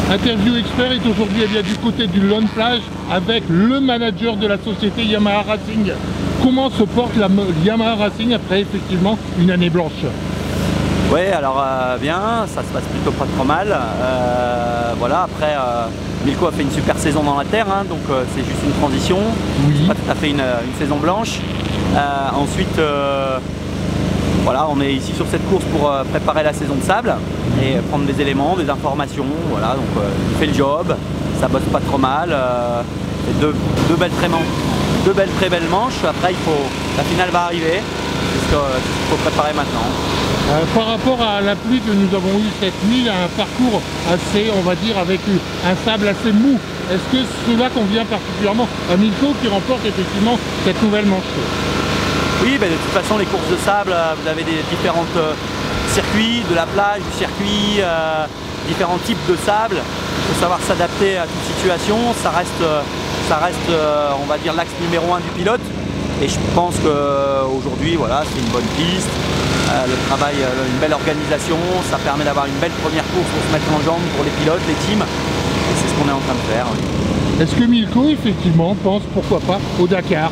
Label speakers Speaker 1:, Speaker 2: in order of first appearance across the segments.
Speaker 1: Interview Expert est aujourd'hui du côté du Lone Plage avec le manager de la société Yamaha Racing. Comment se porte la Yamaha Racing après effectivement une année blanche?
Speaker 2: Oui, alors bien, ça se passe plutôt pas trop mal. Voilà, après Milko a fait une super saison dans la terre, hein, donc c'est juste une transition.
Speaker 1: Oui.
Speaker 2: C'est pas tout à fait une saison blanche. Ensuite, voilà, on est ici sur cette course pour préparer la saison de sable et prendre des éléments, des informations. Voilà, donc il fait le job, ça bosse pas trop mal. Deux belles très belles manches. Après, la finale va arriver. C'est ce qu'il faut préparer maintenant.
Speaker 1: Par rapport à la pluie que nous avons eue cette nuit, un parcours assez, on va dire, avec un sable assez mou. Est-ce que cela convient particulièrement à Milko qui remporte effectivement cette nouvelle manche?
Speaker 2: Oui, ben de toute façon, les courses de sable, vous avez des différents circuits, de la plage, du circuit, différents types de sable. Il faut savoir s'adapter à toute situation. Ça reste, on va dire, l'axe numéro 1 du pilote. Et je pense qu'aujourd'hui, voilà, c'est une bonne piste. Le travail, une belle organisation, ça permet d'avoir une belle première course pour se mettre en jambe pour les pilotes, les teams. Et c'est ce qu'on est en train de faire. Oui.
Speaker 1: Est-ce que Milko, effectivement, pense, pourquoi pas, au Dakar?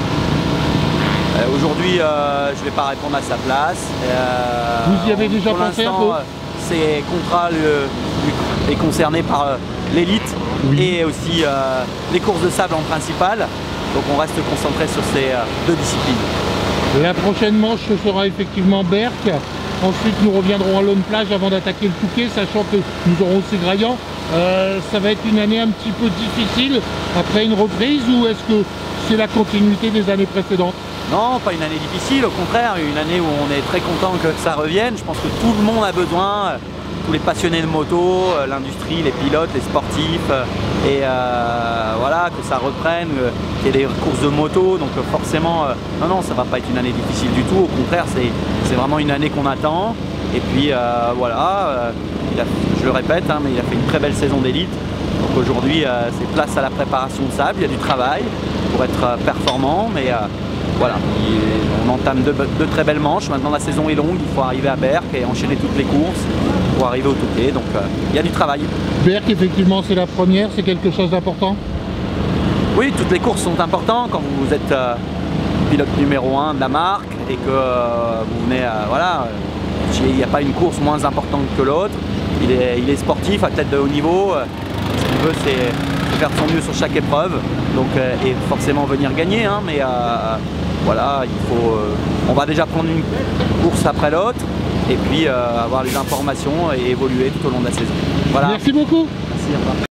Speaker 2: Aujourd'hui, je ne vais pas répondre à sa place.
Speaker 1: Vous y avez déjà pensé un peu?
Speaker 2: Ses contrats est concerné par l'élite, oui, et aussi les courses de sable en principal. Donc on reste concentré sur ces deux disciplines.
Speaker 1: La prochaine manche ce sera effectivement Berck. Ensuite nous reviendrons à Lone Plage avant d'attaquer le Touquet, sachant que nous aurons aussi Graillan. Ça va être une année un petit peu difficile après une reprise, ou est-ce que c'est la continuité des années précédentes?
Speaker 2: Non, pas une année difficile, au contraire, une année où on est très content que ça revienne. Je pense que tout le monde a besoin, tous les passionnés de moto, l'industrie, les pilotes, les sportifs, et voilà, que ça reprenne, qu'il y ait des courses de moto. Donc forcément, non, ça va pas être une année difficile du tout. Au contraire, c'est vraiment une année qu'on attend. Et puis voilà, je le répète, hein, mais il a fait une très belle saison d'élite. Donc aujourd'hui, c'est place à la préparation de sable. Il y a du travail pour être performant, mais voilà, on entame deux très belles manches. Maintenant la saison est longue, il faut arriver à Berck et enchaîner toutes les courses pour arriver au Touquet, donc il y a du travail.
Speaker 1: Berck, effectivement, c'est la première, c'est quelque chose d'important?
Speaker 2: Oui, toutes les courses sont importantes quand vous êtes pilote numéro 1 de la marque et que vous venez, voilà, il n'y a pas une course moins importante que l'autre. Il est sportif, athlète de haut niveau, ce qu'il veut c'est faire de son mieux sur chaque épreuve, donc, et forcément venir gagner, hein, mais voilà, on va déjà prendre une course après l'autre et puis avoir les informations et évoluer tout au long de la saison. Voilà.
Speaker 1: Merci beaucoup.
Speaker 2: Merci, au revoir.